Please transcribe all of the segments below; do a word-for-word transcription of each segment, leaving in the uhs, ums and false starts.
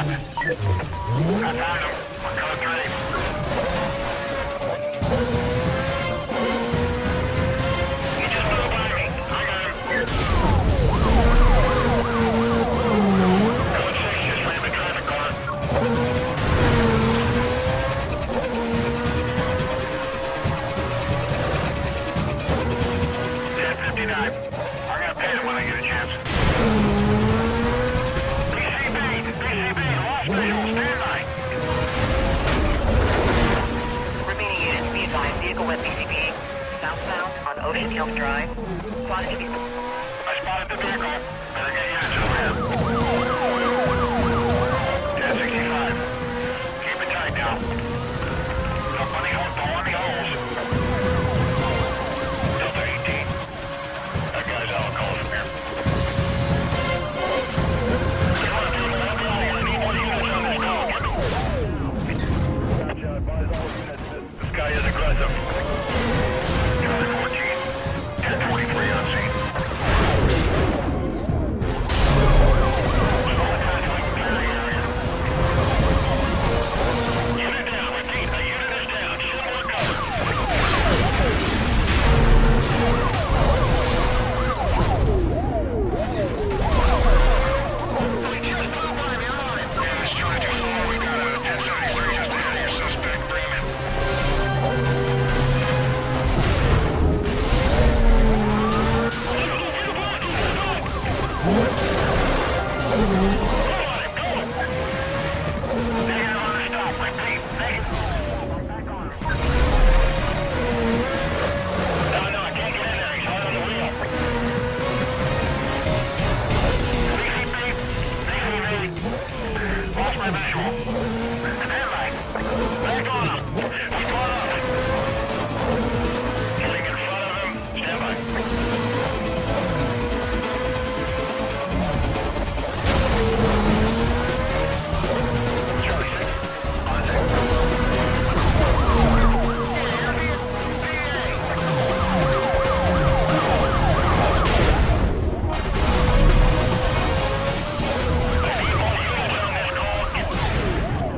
I found him. We're code three. He just blew by me. I got him. Code six just ran the traffic car. ten fifty-nine. I'm gonna pay him when I get a chance. B C B, B C B, lost visual, stand by. Remaining units, be advised, vehicle with B C B, southbound on Ocean Hills Drive. Spotted vehicle. I spotted the vehicle. Better get units over here. ten sixty-five. Keep it tight now. Don't let me hold, don't let me holes. Delta eighteen. That guy's out of call from here. You want to do the level? I need more units on this call. Gotcha. Advise all units. This guy is aggressive. Charlie fourteen. ten twenty-three on scene. Unit down, repeat, a unit is down, should more cover. Yeah, it's Charlie two four, we got a ten seventy-three just ahead of your suspect, bring him in. Negative on the stop, repeat, negative. No, no, I can't get in there, he's hard on the wheel. B C B, B C B, lost my visual. Stand by. Back on him. He's caught up. Getting in front of him. Stand by. Charlie six, on six. I need more units on this call.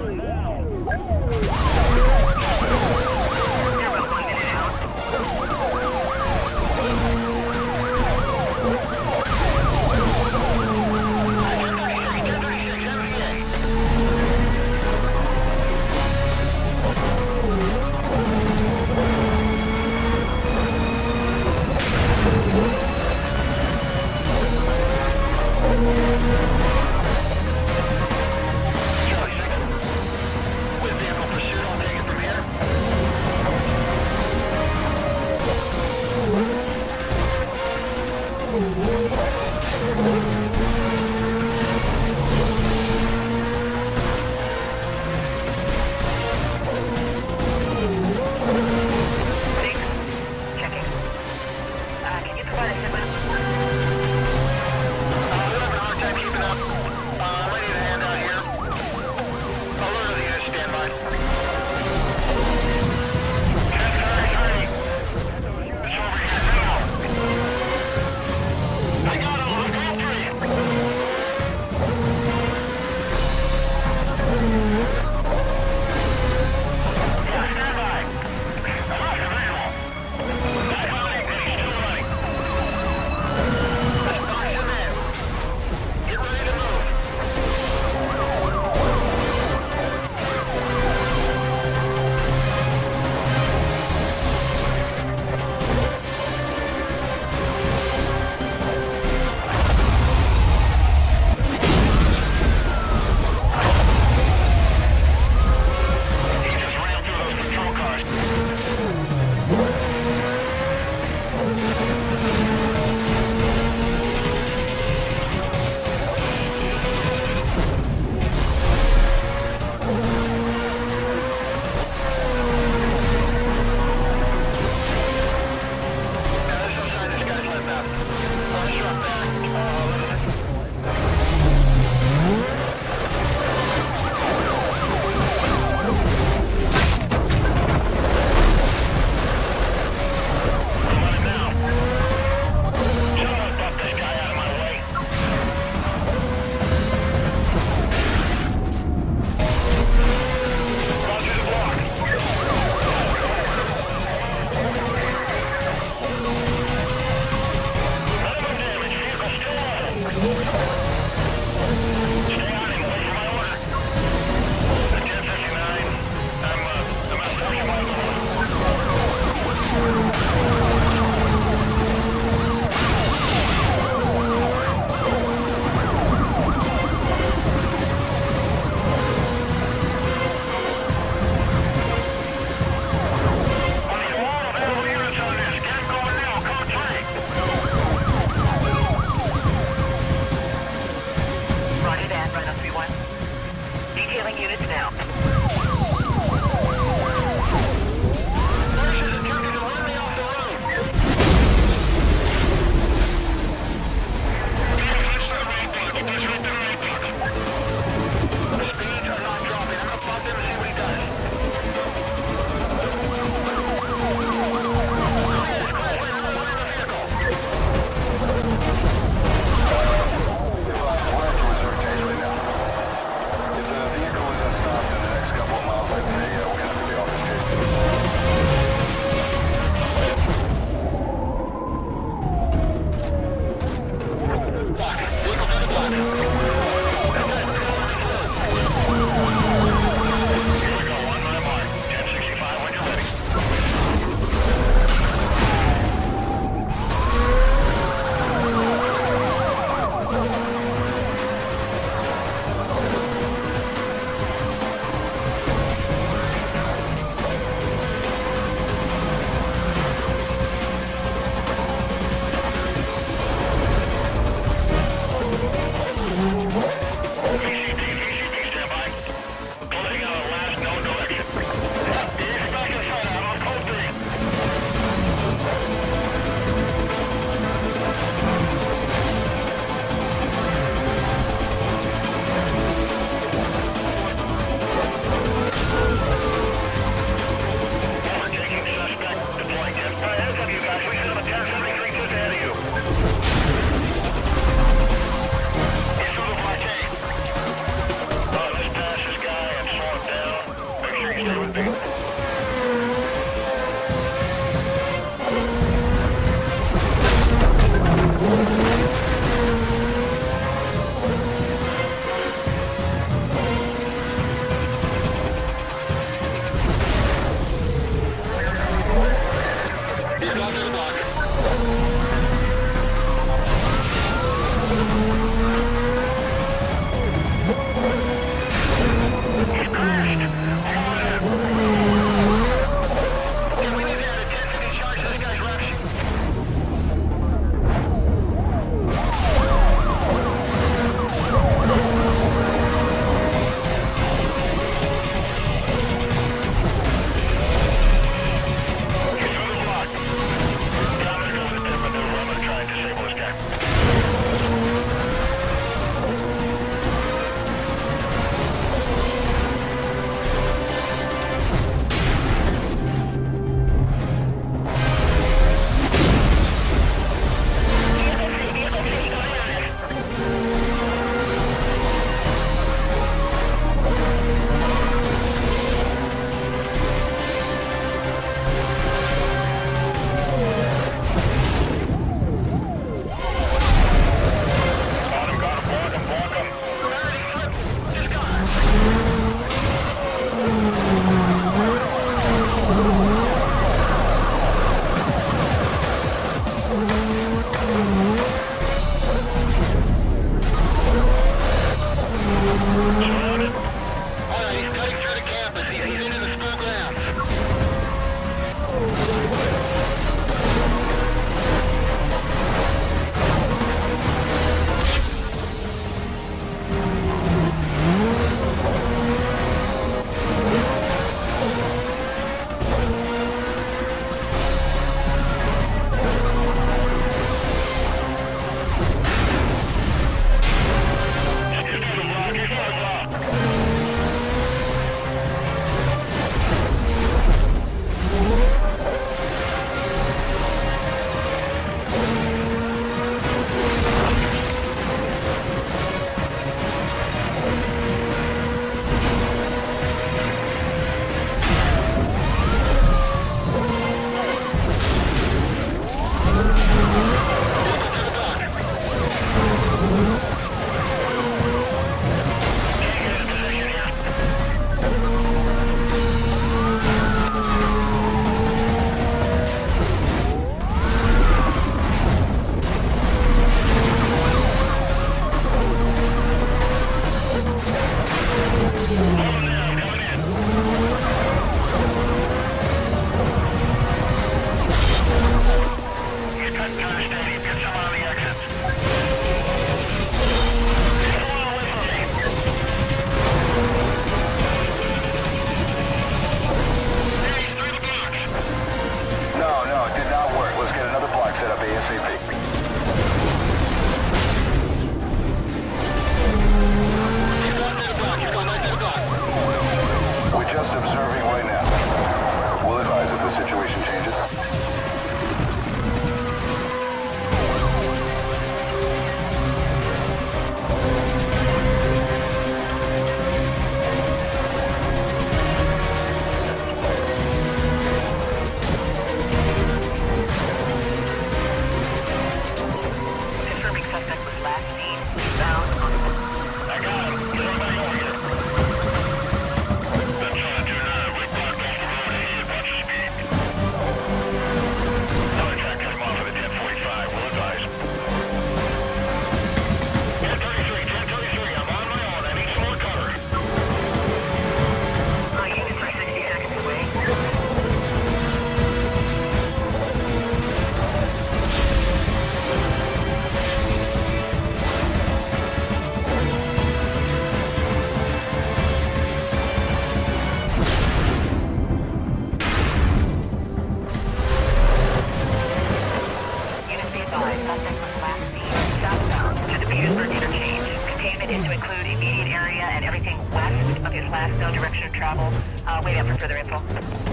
is last, no direction of travel. Uh, wait out for further info.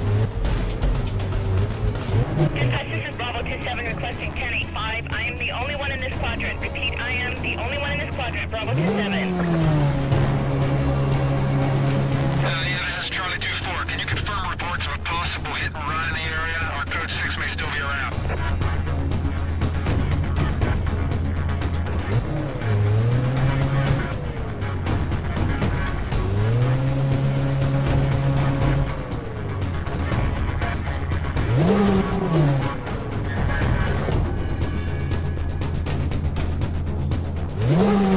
Dispatch, this is Bravo two seven requesting ten eighty-five. I am the only one in this quadrant. Repeat, I am the only one in this quadrant. Bravo two seven. Uh, yeah, this is Charlie two four. Can you confirm reports of a possible hit and run in the area? Our code six may still be around. Woo!